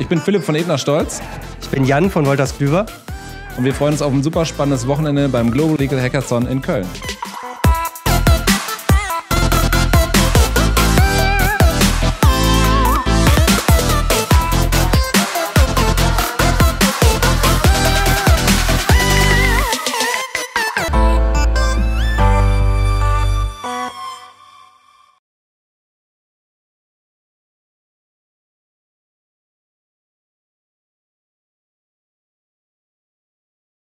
Ich bin Philipp von Ebner-Stolz. Ich bin Jan von Wolters Klüver. Und wir freuen uns auf ein super spannendes Wochenende beim Global Legal Hackathon in Köln.